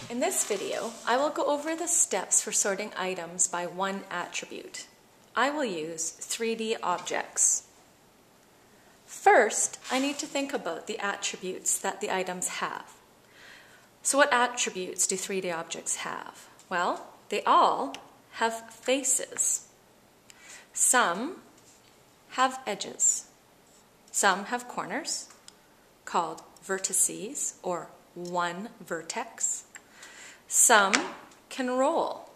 In this video, I will go over the steps for sorting items by one attribute. I will use 3D objects. First, I need to think about the attributes that the items have. So what attributes do 3D objects have? Well, they all have faces. Some have edges. Some have corners, called vertices or one vertex. Some can roll,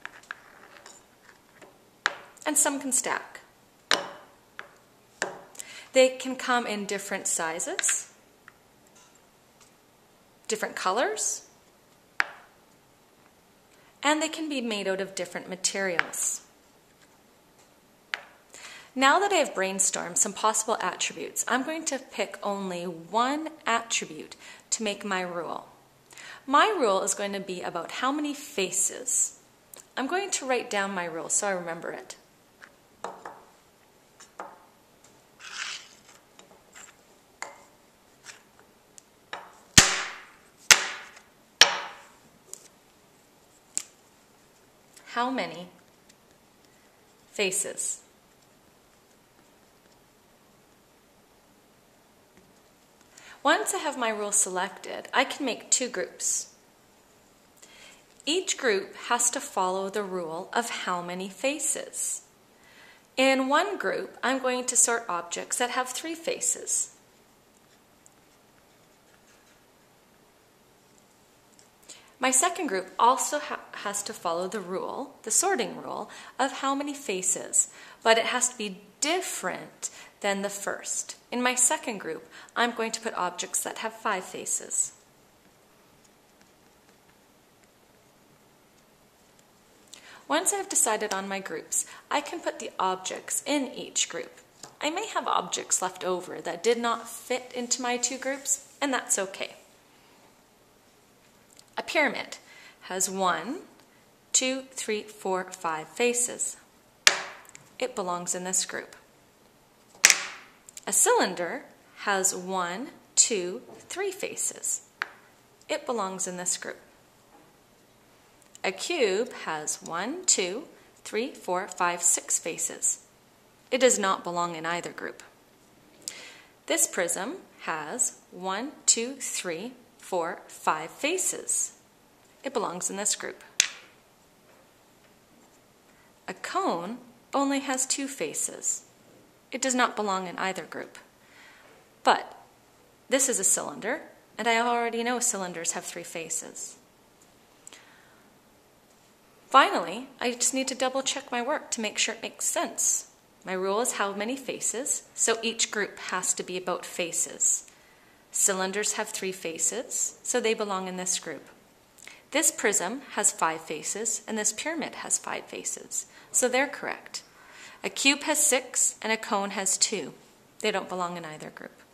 and some can stack. They can come in different sizes, different colors, and they can be made out of different materials. Now that I have brainstormed some possible attributes, I'm going to pick only one attribute to make my rule. My rule is going to be about how many faces. I'm going to write down my rule so I remember it. How many faces? Once I have my rule selected, I can make two groups. Each group has to follow the rule of how many faces. In one group, I'm going to sort objects that have 3 faces. My second group also has to follow the rule, the sorting rule, of how many faces, but it has to be different than the first. In my second group, I'm going to put objects that have 5 faces. Once I've decided on my groups, I can put the objects in each group. I may have objects left over that did not fit into my 2 groups, and that's okay. A pyramid has 1, 2, 3, 4, 5 faces. It belongs in this group. A cylinder has 1, 2, 3 faces. It belongs in this group. A cube has 1, 2, 3, 4, 5, 6 faces. It does not belong in either group. This prism has 1, 2, 3, 4, 5 faces. It belongs in this group. A cone only has 2 faces. It does not belong in either group. But this is a cylinder, and I already know cylinders have 3 faces. Finally, I just need to double check my work to make sure it makes sense. My rule is how many faces, so each group has to be about faces. Cylinders have 3 faces, so they belong in this group. This prism has 5 faces, and this pyramid has 5 faces, so they're correct. A cube has 6, and a cone has 2. They don't belong in either group.